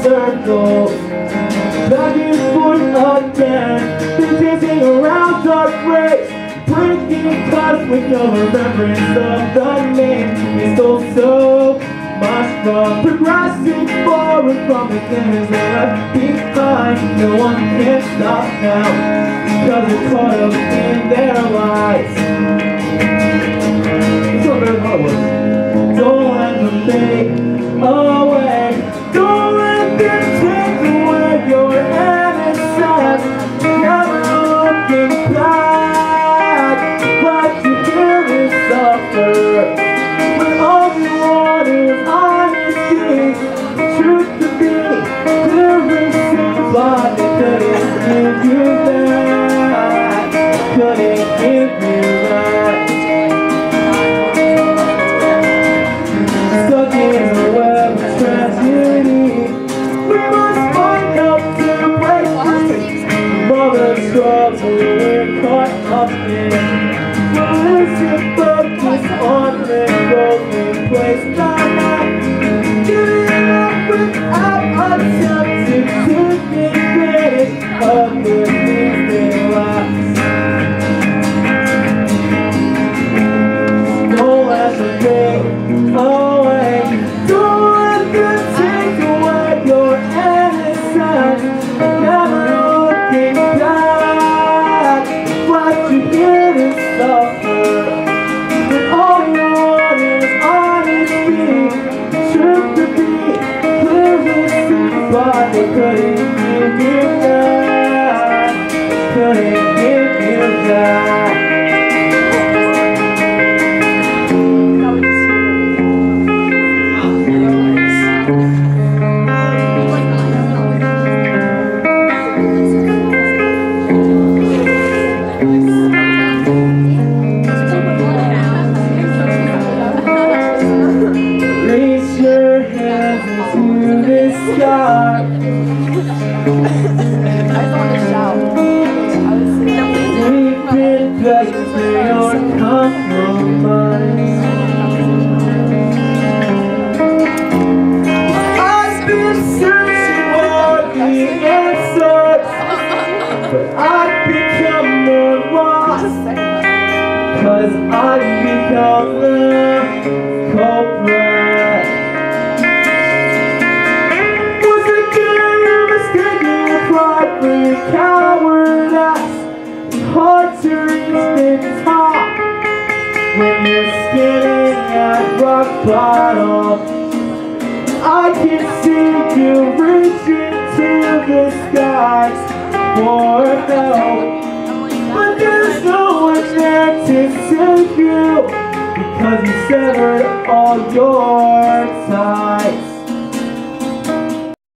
circles, back and forth again, dancing around dark graves, breaking clouds with no remembrance of the name. It's so much from progressing forward from the things that left behind. No one can stop now, because they're caught up in their lives. It's not very hard one. Don't let them take away, don't let them take away your innocence. Never looking back, but you hear me suffer. When all you want is honesty, truth to be, clear seems like they couldn't give you that, couldn't give you that. Stuck in a web of tragedy, we must find help to break free from all the trouble we're caught up in. Listen, focus on the golden place, not giving up without attempting to get credit of the things they lost. Don't let them take away, don't let them take away your innocence. Never looking back, what you hear is suffer. When all you want is honesty, truth to be, clearly seems like they couldn't give you that, couldn't give you that. Reach your hands into the sky. We've been begging for your compromise. I've been searching for the answers, but I've become more lost, 'cause I've become the culprit. Was it good you mistaking your pride for your cowardice? It's hard to reach the top when you're standing at rock bottom. I can see you reaching to the skies for help, but there's no one there to save you, because you severed all your ties.